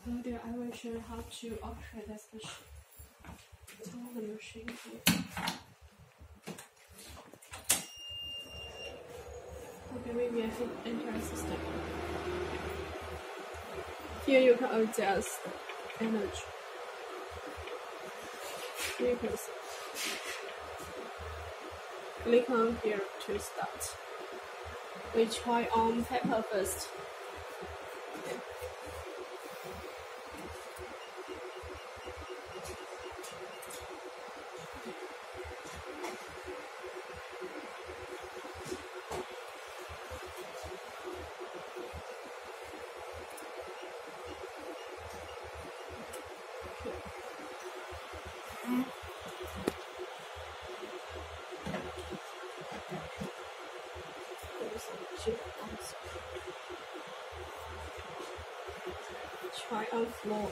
Later, I will show you how to operate this machine. Turn the machine here. Okay, maybe I can enter a system. Here you can adjust energy, frequency. Click on here to start. We try on paper first. Try on floor.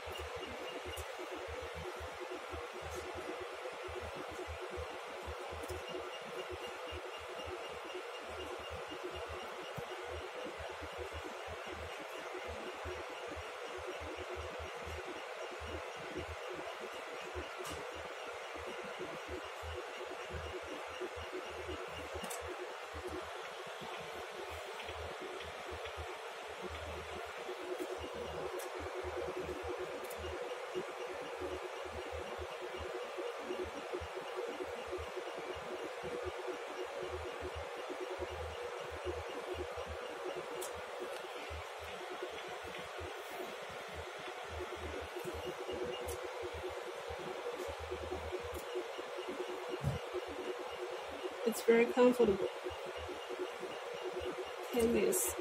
It's very comfortable. Canvas.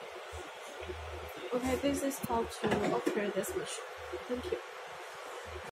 Okay, this is how to operate this machine. Thank you.